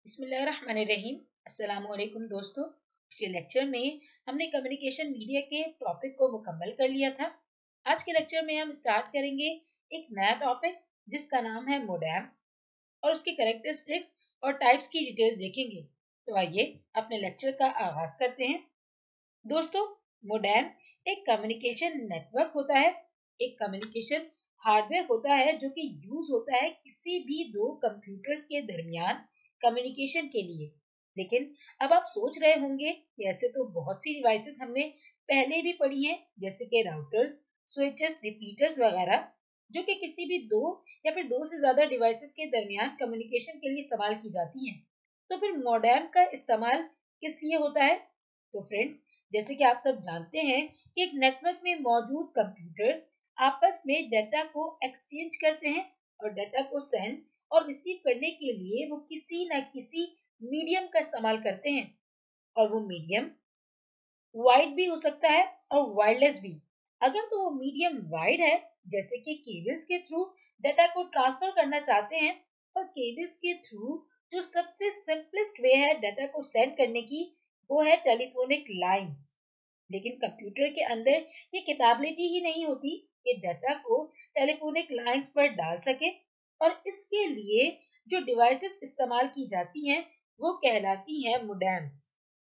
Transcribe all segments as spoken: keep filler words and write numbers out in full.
बिस्मिल्लाहिर्रहमानिर्रहीम। अस्सलामु अलैकुम दोस्तों। पिछले लेक्चर में हमने कम्युनिकेशन मीडिया के टॉपिक को मुकम्मल कर लिया था। आज के लेक्चर में हम स्टार्ट करेंगे एक नया टॉपिक जिसका नाम है मोडेम और उसकी कैरेक्टरिस्टिक्स और टाइप्स की डिटेल्स देखेंगे। तो आइए अपने लेक्चर का आगाज करते हैं। दोस्तों, मोडेम एक कम्युनिकेशन नेटवर्क होता है, एक कम्युनिकेशन हार्डवेयर होता है जो कि यूज होता है किसी भी दो कंप्यूटर्स के दरमियान कम्युनिकेशन के लिए। लेकिन अब आप सोच रहे होंगे कि ऐसे तो बहुत सी डिवाइसेस हमने पहले भी पढ़ी हैं, जैसे कि राउटर्स, स्विचेस, रिपीटर्स वगैरह, जो कि किसी भी दो या फिर दो से ज्यादा डिवाइसेस के दरमियान कम्युनिकेशन के लिए इस्तेमाल की जाती हैं। तो फिर मोडेम का इस्तेमाल किस लिए होता है? तो फ्रेंड्स, जैसे कि आप सब जानते हैं कि एक नेटवर्क में मौजूद कंप्यूटर्स आपस में डाटा को एक्सचेंज करते हैं और डाटा को सेंड और रिसीव करने के लिए वो किसी न किसी मीडियम का इस्तेमाल करते हैं, और वो मीडियम वाइड भी हो सकता है और वायरलेस भी। अगर तो वो मीडियम वाइड है, जैसे कि केबल्स के थ्रू डाटा को ट्रांसफर करना चाहते हैं, और केबल्स के थ्रू जो सबसे सिंपलेस्ट वे है डाटा को सेंड करने की, वो है टेलीफोनिक लाइंस। लेकिन कंप्यूटर के अंदर ये कैपेबिलिटी ही नहीं होती कि डाटा को टेलीफोनिक लाइंस पर डाल सके, और इसके लिए जो डिवाइसेस इस्तेमाल की जाती हैं वो कहलाती हैं मोडेम्स।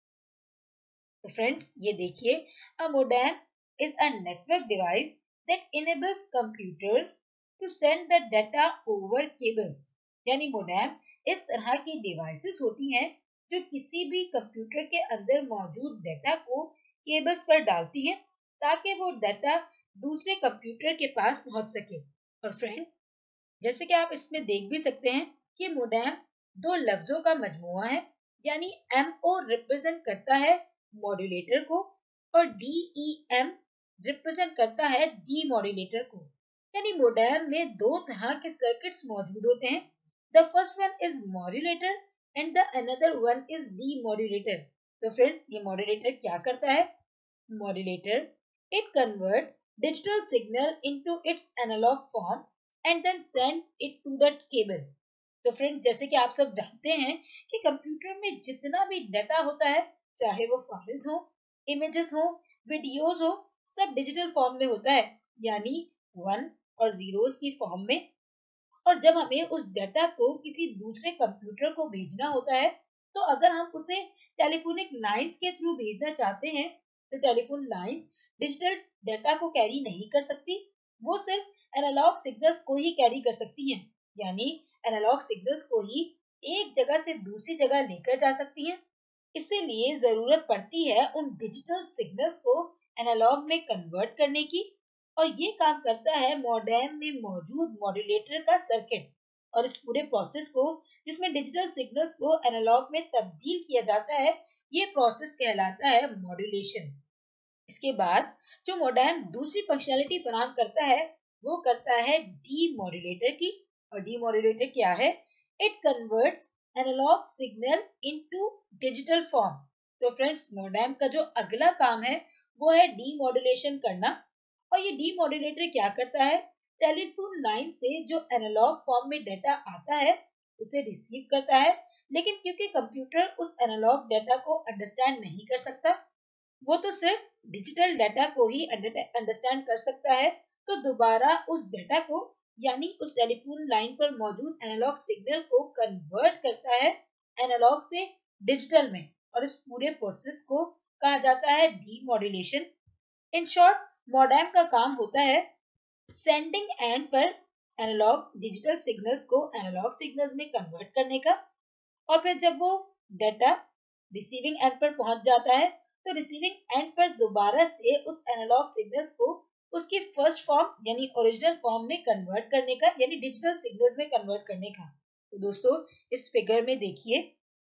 तो फ्रेंड्स, ये देखिए, a modem is a network device that enables computer to send the data over cables. यानी मोडेम इस तरह की डिवाइसेस होती हैं जो किसी भी कंप्यूटर के अंदर मौजूद डाटा को केबल्स पर डालती हैं ताकि वो डाटा दूसरे कंप्यूटर के पास पहुंच सके। और फ्रेंड, जैसे कि आप इसमें देख भी सकते हैं कि मोडेम दो लफ्जों का मजमुआ है, यानी एम ओ रिप्रेजेंट करता है मॉड्यूलेटर को और डी ई एम रिप्रेजेंट करता है डी मॉड्यूलेटर को। यानी मोडेम में दो तरह के सर्किट्स मौजूद होते हैं। The first one is modulator and the another one is demodulator. तो फ्रेंड्स, ये मॉड्यूलेटर क्या करता है? Modulator it convert digital signal into its analog form and then send it to the cable। तो friends, जैसे कि आप सब जानते हैं कि कंप्यूटर में जितना भी डाटा होता है, चाहे वो फाइल्स हो, इमेजेस हो, वीडियोस हो, सब डिजिटल फॉर्म में होता है, यानी वन और जीरोस की फॉर्म में। और जब हमें उस डाटा को किसी दूसरे कंप्यूटर को भेजना होता है, तो अगर हम उसे टेलीफोनिक लाइंस के थ्रू भेजना चाहते हैं, तो टेलीफोन लाइन डिजिटल डाटा को कैरी नहीं कर सकती, वो सिर्फ एनालॉग सिग्नल्स को ही कैरी कर सकती हैं। यानी एनालॉग सिग्नल्स को ही एक जगह से दूसरी जगह लेकर जा सकती हैं। इसीलिए जरूरत पड़ती है उन डिजिटल सिग्नल्स को एनालॉग में कन्वर्ट करने की, और ये काम करता है मोडेम में मौजूद मॉड्यूलेटर का सर्किट। और इस पूरे प्रोसेस को, जिसमें डिजिटल सिग्नल्स को एनालॉग में तब्दील किया जाता है, ये प्रोसेस कहलाता है मॉड्यूलेशन। इसके बाद जो मोडेम दूसरी फंक्शनैलिटी फराहम करता है, वो करता है डी मॉड्यूलेटर की। और डी मॉड्यूलेटर क्या है? It converts analog signal into digital form. तो फ्रेंड्स, मोडेम का जो अगला काम है वो है डी मॉड्यूलेशन करना। और ये डी मॉड्यूलेटर क्या करता है? टेलीफोन लाइन से जो एनालॉग फॉर्म में डाटा आता है उसे रिसीव करता है, लेकिन क्योंकि कंप्यूटर उस एनालॉग डाटा को अंडरस्टैंड नहीं कर सकता, वो तो सिर्फ डिजिटल डाटा को ही अंडरस्टैंड कर सकता है, तो दोबारा उस डाटा को, यानी उस टेलीफोन लाइन पर मौजूद एनालॉग सिग्नल को कन्वर्ट करता है एनालॉग से डिजिटल में, और इस पूरे प्रोसेस को कहा जाता है डीमॉड्यूलेशन। इन शॉर्ट, मोडेम का काम होता है सेंडिंग एंड पर एनालॉग डिजिटल सिग्नल्स को एनालॉग सिग्नल्स में कन्वर्ट करने का, और फिर जब वो डाटा रिसीविंग एंड पर पहुंच जाता है, तो रिसीविंग एंड पर दोबारा से उस एनालॉग सिग्नल्स को उसकी फर्स्ट फॉर्म यानी ओरिजिनल फॉर्म में कन्वर्ट करने का, यानी डिजिटल सिग्नल्स में कन्वर्ट करने का। तो दोस्तों, इस फिगर में देखिए,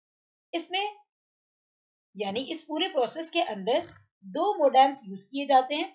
इसमें यानी इस पूरे प्रोसेस के अंदर दो मोडेम्स यूज किए जाते हैं।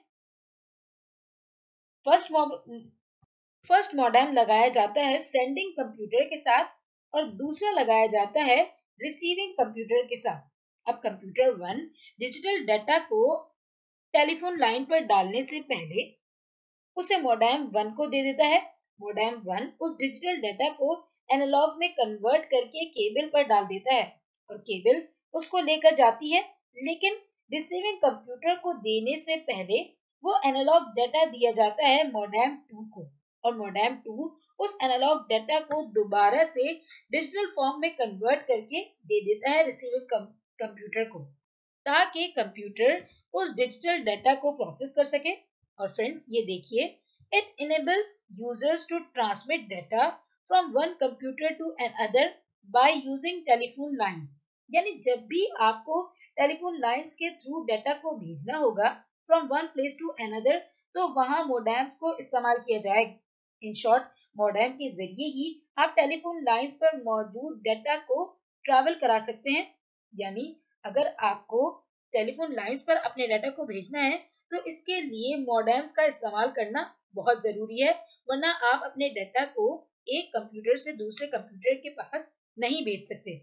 फर्स्ट फर्स्ट मोडेम लगाया जाता है सेंडिंग कंप्यूटर के साथ, और दूसरा लगाया जाता है रिसीविंग कंप्यूटर के साथ। अब कंप्यूटर वन डिजिटल डाटा को टेलीफोन लाइन पर डालने से पहले उसे मोडेम वन को दे देता है। मोडेम वन उस डिजिटल डाटा को एनालॉग में कन्वर्ट करके केबल पर डाल देता है और केबल उसको लेकर जाती है, लेकिन रिसीविंग कंप्यूटर को देने से पहले वो एनालॉग डाटा दिया जाता है मॉडेम टू को, और मॉडेम टू उस एनालॉग डाटा को दोबारा से डिजिटल फॉर्म में कन्वर्ट करके दे देता है रिसीविंग कंप्यूटर को, ताकि कंप्यूटर उस डिजिटल डाटा को प्रोसेस कर सके। और फ्रेंड्स ये देखिए, it enables users to transmit data from one computer to another by using telephone lines. यानी जब भी आपको टेलीफोन लाइंस के थ्रू डाटा को भेजना होगा from one place to another, तो वहां मोडेम्स को इस्तेमाल किया जाएगा। इन शॉर्ट, मोडेम के जरिए ही आप टेलीफोन लाइंस पर मौजूद डाटा को ट्रैवल करा सकते हैं। यानी अगर आपको टेलीफोन लाइंस पर अपने डाटा को भेजना है तो इसके लिए मॉडेम्स का इस्तेमाल करना बहुत जरूरी है, वरना आप अपने डाटा को एक कंप्यूटर से दूसरे कंप्यूटर के पास नहीं भेज सकते।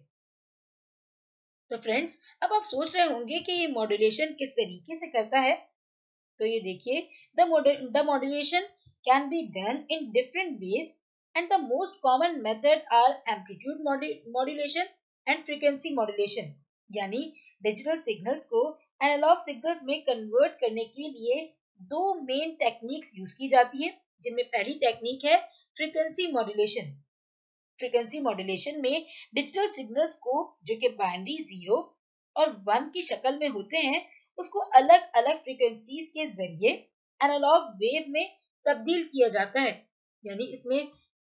तो फ्रेंड्स, अब आप सोच रहे होंगे कि ये मॉड्यूलेशन किस तरीके से करता है। तो ये देखिए, the the modulation can be done in different ways and the most common method are amplitude modulation and frequency modulation. यानी डिजिटल सिग्नल्स को एनालॉग सिग्नल्स में कन्वर्ट करने के लिए दो मेन टेक्निक्स यूज की जाती हैं, जिनमें पहली टेक्निक है फ्रीक्वेंसी मॉड्यूलेशन। फ्रीक्वेंसी मॉड्यूलेशन में डिजिटल सिग्नल्स को, जो कि बाइनरी जीरो और वन की शक्ल में होते हैं, उसको अलग अलग फ्रीक्वेंसीज के जरिए एनालॉग वेव में तब्दील किया जाता है। यानी इसमें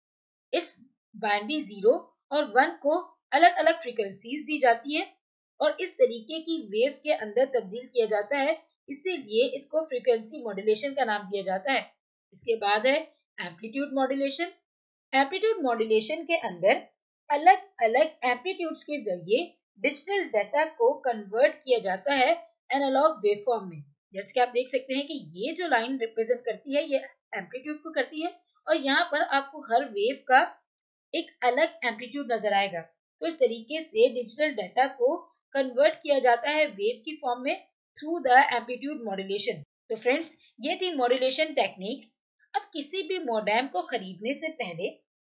इस बाइनरी जीरो और वन को अलग अलग फ्रीक्वेंसीज दी जाती हैं और इस तरीके की वेव्स के अंदर तब्दील किया जाता है, इसीलिए इसको फ्रीक्वेंसी मॉड्यूलेशन का नाम दिया जाता है। इसके बाद है एम्पलीट्यूड मॉड्यूलेशन। एम्पलीट्यूड मॉड्यूलेशन के अंदर अलग अलग एम्पलीट्यूड्स के जरिए डिजिटल डाटा को कन्वर्ट किया जाता है एनालॉग वेवफॉर्म में। जैसे कि आप देख सकते हैं कि ये जो लाइन रिप्रेजेंट करती है ये एम्पलीट्यूड को करती है, और यहाँ पर आपको हर वेव का एक अलग एम्पलीट्यूड नजर आएगा। तो इस तरीके से डिजिटल डाटा को कन्वर्ट किया जाता है वेव की फॉर्म में थ्रू द एम्पलीट्यूड मॉड्यूलेशन। तो फ्रेंड्स, ये थी मॉड्यूलेशन टेक्निक्स। अब किसी भी मॉडेम को खरीदने से पहले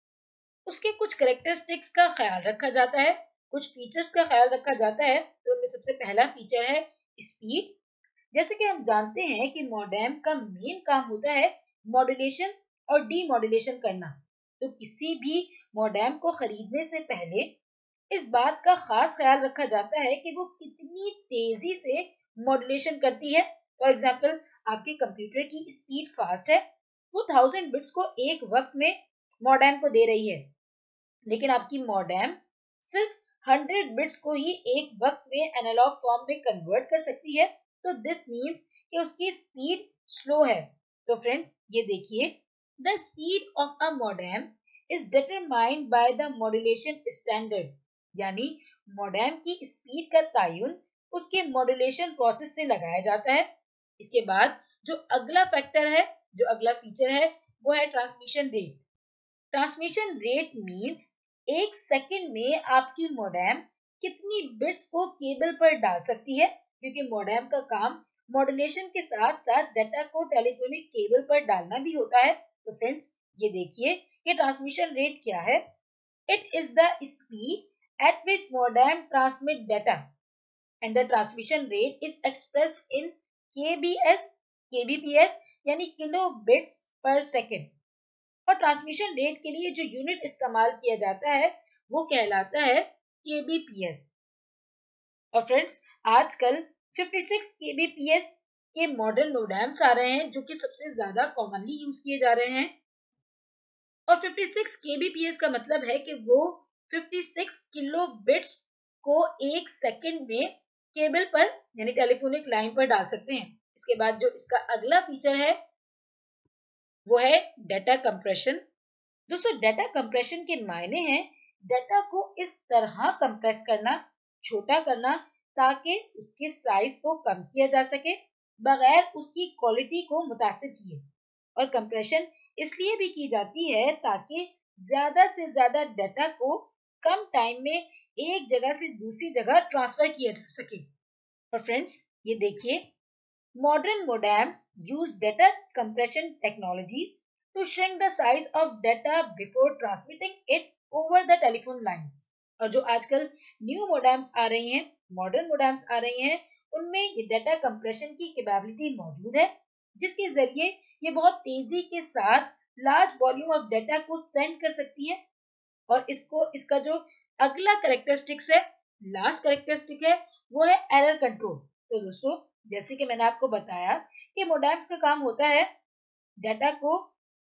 उसके कुछ कैरेक्टरिस्टिक्स का ख्याल रखा जाता है, कुछ फीचर्स का ख्याल रखा जाता है। तो उनमें सबसे पहला फीचर है स्पीड। जैसे कि हम जानते हैं कि मॉडेम का मेन काम होता है मॉड्यूलेशन और डीमॉड्यूलेशन करना। तो किसी भी मॉडेम को खरीदने से पहले इस बात का खास ख्याल रखा जाता है कि वो कितनी तेजी से मॉड्यूलेशन करती है। फॉर एग्जाम्पल, आपके कंप्यूटर की स्पीड फास्ट है, वो थाउजेंड बिट्स को एक वक्त में मॉडेम को दे रही है, लेकिन आपकी मॉडेम सिर्फ हंड्रेड बिट्स को ही एक वक्त में एनालॉग फॉर्म में कन्वर्ट कर सकती है। तो दिस मीन्स कि उसकी स्पीड स्लो है। तो फ्रेंड्स ये देखिए, the speed of a modem is determined by the modulation standard. यानी मॉडेम की स्पीड का तयन उसके मॉड्यूलेशन प्रोसेस से लगाया जाता है। इसके बाद जो अगला फैक्टर है, जो अगला फीचर है, वो है transmission rate. Transmission rate means एक सेकंड में आपकी मॉडेम कितनी बिट्स को केबल पर डाल सकती है, क्योंकि मॉडेम का काम मॉड्यूलेशन के साथ साथ डाटा को टेलीफोनिक केबल पर डालना भी होता है। तो फ्रेंड्स ये देखिए कि ट्रांसमिशन रेट क्या है। It is the speed at which modem transmit data and the transmission rate is expressed in kbs kbps यानी किलो बिट्स पर सेकेंड। और ट्रांसमिशन रेट के लिए जो यूनिट इस्तेमाल किया जाता है वो कहलाता है केबीपीएस। और फ्रेंड्स, आजकल फिफ्टी सिक्स केबीपीएस के मॉडर्न मोडेम्स आ रहे हैं जो कि सबसे ज्यादा कॉमनली यूज किए जा रहे हैं। और फिफ्टी सिक्स केबीपीएस का मतलब है कि वो फिफ्टी सिक्स किलो बिट्स को एक सेकंड में केबल पर यानी टेलीफोनिक लाइन पर डाल सकते हैं। इसके बाद जो इसका अगला फीचर है वो है डाटा कंप्रेशन। दोस्तों, डाटा कंप्रेशन के मायने हैं डाटा को इस तरह कंप्रेस करना, छोटा करना, ताकि उसके साइज को कम किया जा सके बगैर उसकी क्वालिटी को मुतासिर किए। और कंप्रेशन इसलिए भी की जाती है ताकि ज्यादा से ज्यादा डाटा को कम टाइम में एक जगह से दूसरी जगह ट्रांसफर किया जा सके। और फ्रेंड्स ये देखिए, modern modems use data compression technologies to shrink the size of data before transmitting it over the telephone lines। और जो आजकल न्यू मोडेम्स आ रही हैं, मॉडर्न मोडेम्स आ रही हैं, उनमें ये डाटा कंप्रेशन की कैपेबिलिटी मौजूद है, जिसके जरिए ये बहुत तेजी के साथ लार्ज वॉल्यूम ऑफ डाटा को सेंड कर सकती हैं। और इसको इसका जो अगला कैरेक्टरिस्टिक्स है, लास्ट कैरेक्टरिस्टिक है, वो है एरर कंट्रोल। तो दोस्तों, जैसे कि मैंने आपको बताया कि मोडेम्स का काम होता है डाटा को,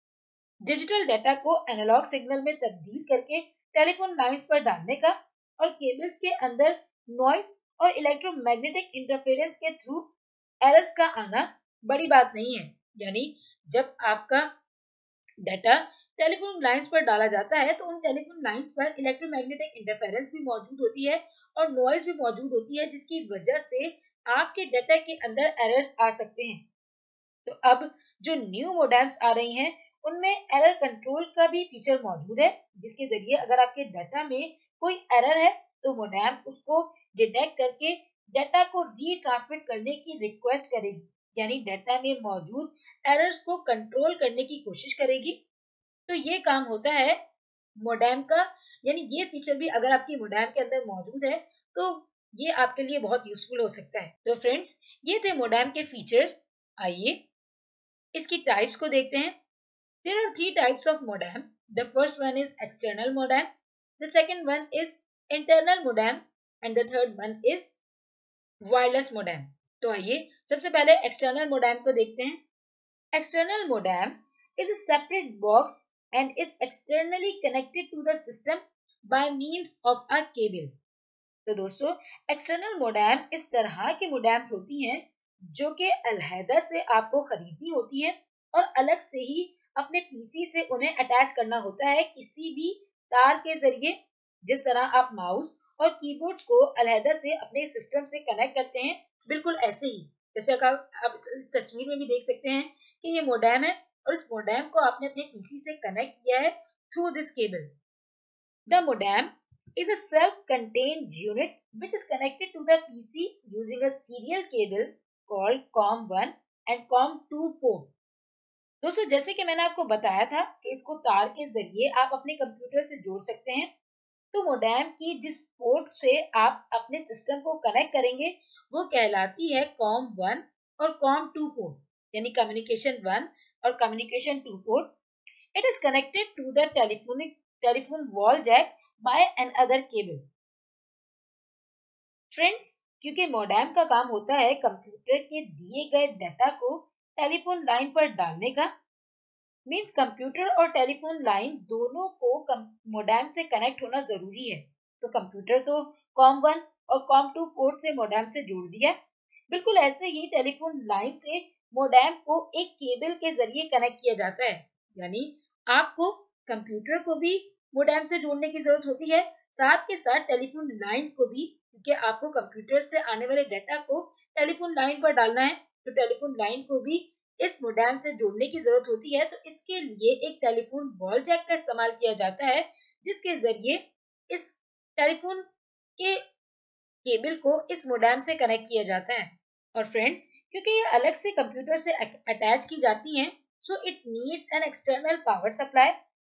डिजिटल डाटा को एनालॉग सिग्नल में तब्दील करके टेलीफोन लाइंस पर डालने का, और केबल्स के अंदर नॉइस और इलेक्ट्रोमैग्नेटिक इंटरफेरेंस के थ्रू एरर्स का आना बड़ी बात नहीं है। यानी जब आपका डाटा टेलीफोन लाइंस पर डाला जाता है तो उन टेलीफोन लाइंस पर इलेक्ट्रोमैग्नेटिक इंटरफेरेंस भी मौजूद होती है और नॉइस भी मौजूद होती है, जिसकी वजह से आपके डाटा के अंदर एरर्स आ सकते हैं। तो अब जो न्यू मोडेम्स आ रही हैं, उनमें एरर कंट्रोल का भी फीचर मौजूद है, जिसके जरिए अगर आपके डाटा में कोई एरर है तो मोडेम उसको डिटेक्ट करके डाटा को रीट्रांसमिट करने की रिक्वेस्ट करेगी, यानी डाटा में मौजूद एरर्स को कंट्रोल करने की कोशिश करेगी। तो ये काम होता है मोडेम का, यानी ये फीचर भी अगर आपकी मोडेम के अंदर मौजूद है तो ये आपके लिए बहुत यूजफुल हो सकता है। तो फ्रेंड्स, ये थे मोडेम के फीचर्स। आइए इसकी टाइप्स को देखते हैं। There are three types of modem. The first one is external modem, the second one is internal modem, and the third one is wireless modem. तो आइए सबसे पहले external modem को देखते हैं। External modem is a separate box and is externally connected to the system by means of a cable. तो दोस्तों, external modem इस तरह के modems होती हैं जो कि अलहदा से आपको खरीदनी होती हैं और अलग से ही अपने पीसी से उन्हें अटैच करना होता है किसी भी तार के जरिए। जिस तरह आप माउस और कीबोर्ड को अलहदा से अपने सिस्टम से कनेक्ट करते हैं, बिल्कुल ऐसे ही। जैसे आप इस तस्वीर में भी देख सकते हैं कि ये मोडेम है और इस मोडेम को आपने अपने पीसी से कनेक्ट किया है through this cable. The modem is a self-contained unit which is connected to the P C using a serial cable called com one and com two port. दोस्तों, जैसे कि मैंने आपको बताया था कि इसको तार के जरिए आप अपने कंप्यूटर से जोड़ सकते हैं, तो मोडेम की जिस पोर्ट से आप अपने सिस्टम को कनेक्ट करेंगे वो कहलाती है com वन और com टू पोर्ट, यानी कम्युनिकेशन वन और communication two port. It is connected to the telephonic telephone wall jack by an other cable. Friends, क्योंकि मोडेम का काम होता है कंप्यूटर के दिए गए डाटा को टेलीफोन लाइन पर डालने का, मींस कंप्यूटर और टेलीफोन लाइन दोनों को मोडेम से कनेक्ट होना जरूरी है। तो कंप्यूटर तो com वन और com टू पोर्ट से मोडेम से जोड़ दिया, बिल्कुल ऐसे ही टेलीफोन लाइन से मोडेम को एक केबल के जरिए कनेक्ट किया जाता है। यानी आपको कंप्यूटर को भी मोडेम से जोड़ने की जरूरत होती है, साथ के साथ टेलीफोन लाइन को भी, क्योंकि आपको कंप्यूटर से आने वाले डाटा को टेलीफोन लाइन पर डालना है, तो टेलीफोन लाइन को भी इस मोडेम से जोड़ने की जरूरत होती है। तो इसके लिए एक टेलीफोन वॉल जैक का इस्तेमाल किया जाता है, जिसके जरिए इस टेलीफोन के केबल को इस मोडेम से कनेक्ट किया जाता है। और फ्रेंड्स, क्योंकि ये अलग से कंप्यूटर से अटैच की जाती हैं, so it needs an external power supply.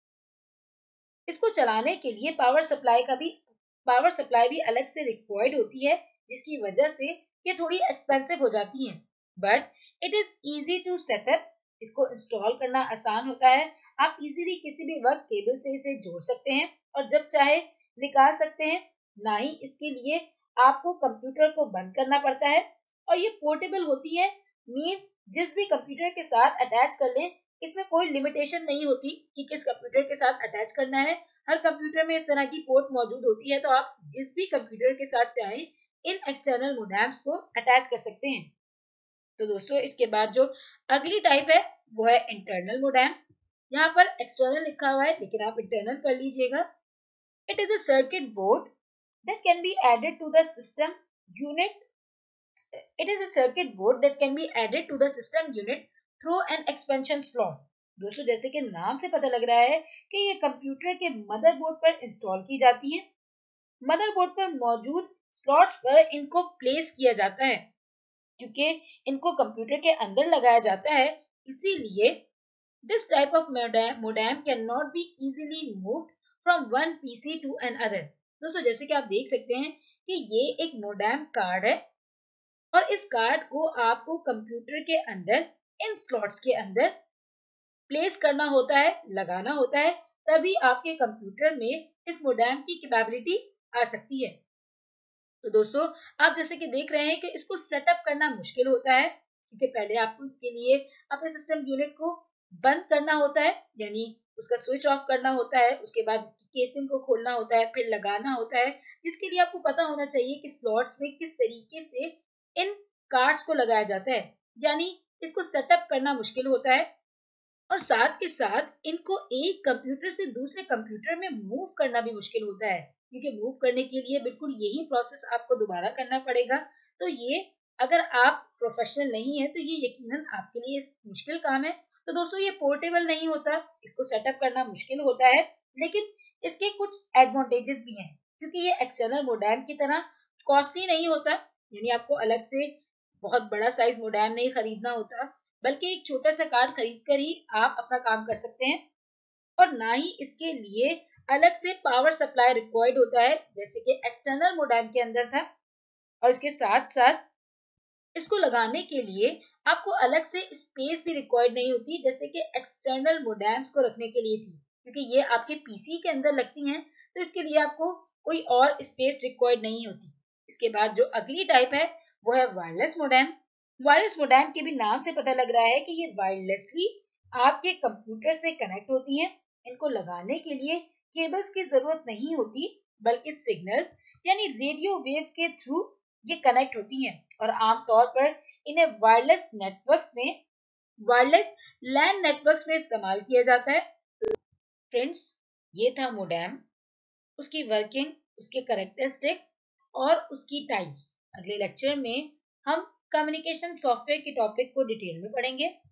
इसको चलाने के लिए पावर सप्लाई का भी पावर सप्लाई भी अलग से रिक्वायर्ड होती है, जिसकी वजह से ये थोड़ी एक्सपेंसिव हो जाती हैं, but it is easy to setup. इसको इंस्टॉल करना आसान होता है, आप इजीली किसी भी वक्त केबल से इसे जोड़ सकते हैं और जब चाहे निकाल सकते हैं। ना ही इसके लिए आपको कंप्यूटर को बंद करना पड़ता है, और ये पोर्टेबल होती है, मींस जिस भी कंप्यूटर के साथ अटैच कर लें, इसमें कोई लिमिटेशन नहीं होती कि किस कंप्यूटर के साथ अटैच करना है। हर कंप्यूटर में इस तरह की पोर्ट मौजूद होती है, तो आप जिस भी कंप्यूटर के साथ चाहें इन एक्सटर्नल मोडेम्स को अटैच कर सकते हैं। तो दोस्तों, इसके बाद जो अगली टाइप है वो है इंटरनल मोडेम। यहाँ पर एक्सटर्नल लिखा हुआ है, लेकिन आप इंटरनल कर लीजिएगा। It is a circuit board that can be added to the system unit. It is a circuit board that can be added to the system unit through an expansion slot. दोस्तों, जैसे कि नाम से पता लग रहा है कि ये कंप्यूटर के मदरबोर्ड पर इंस्टॉल की जाती है। मदरबोर्ड पर मौजूद स्लॉट्स पर इनको प्लेस किया जाता है, क्योंकि इनको कंप्यूटर के अंदर लगाया जाता है, इसीलिए this type of modem modem cannot be easily moved from one PC to another. दोस्तों जैसे कि आप देख सकते हैं कि ये एक मोडेम कार्ड है और इस कार्ड को आपको कंप्यूटर के अंदर इन स्लॉट्स के अंदर प्लेस करना होता है, लगाना होता है, तभी आपके कंप्यूटर में इस मोडेम की कैपेबिलिटी आ सकती है। तो दोस्तों आप जैसे कि देख रहे हैं कि इसको सेटअप करना मुश्किल होता है, क्योंकि पहले आपको इसके लिए अपने सिस्टम यूनिट को बंद करना होता है, यानी उसका स्विच ऑफ करना होता है, उसके बाद केसिंग को खोलना होता है, फिर लगाना होता है, जिसके लिए आपको पता होना चाहिए कि स्लॉट्स में किस तरीके से इन कार्ड्स को लगाया जाता है, यानी इसको सेटअप करना मुश्किल होता है। और साथ के साथ इनको एक कंप्यूटर से दूसरे कंप्यूटर में मूव करना भी मुश्किल होता है, क्योंकि मूव करने के लिए बिल्कुल यही प्रोसेस आपको दोबारा करना पड़ेगा। तो ये अगर आप प्रोफेशनल नहीं है तो ये यकीनन आपके लिए मुश्किल काम है। तो दोस्तों ये पोर्टेबल नहीं होता, इसको सेटअप करना मुश्किल होता है, लेकिन इसके कुछ एडवांटेजेस भी हैं, क्योंकि ये एक्सटर्नल मोडेम की तरह कॉस्टली नहीं होता, यानी आपको अलग से बहुत बड़ा साइज मोडेम नहीं खरीदना होता, बल्कि एक छोटा सा कार्ड खरीद कर ही आप अपना काम कर सकते हैं। और ना ही इसके लिए अलग से पावर सप्लाई रिक्वायर्ड होता है, जैसे कि एक्सटर्नल मोडेम के अंदर था। और इसके साथ साथ इसको लगाने के लिए आपको अलग से स्पेस भी रिक्वायर्ड नहीं होती, जैसे कि एक्सटर्नल मोडेम्स को रखने के लिए थी, क्योंकि ये आपके पीसी के अंदर लगती हैं, तो इसके लिए आपको कोई और स्पेस रिक्वायर्ड नहीं होती। इसके बाद जो अगली टाइप है वो है वायरलेस मोडेम। वायरलेस मोडेम के भी नाम से पता लग रहा है कि ये वायरलेसली आपके कंप्यूटर से कनेक्ट होती हैं। इनको लगाने के लिए केबल्स की जरूरत नहीं होती, बल्कि सिग्नल्स यानी रेडियो वेव्स के थ्रू ये कनेक्ट होती हैं, और आमतौर पर इन्हें वायरलेस नेटवर्क्स में वायरलेस लैन नेटवर्क्स में इस्तेमाल किया जाता है। फ्रेंड्स, ये था मोडेम, उसकी वर्किंग, उसके कैरेक्टरिस्टिक्स और उसकी टाइप्स। अगले लेक्चर में हम कम्युनिकेशन सॉफ्टवेयर के टॉपिक को डिटेल में पढ़ेंगे।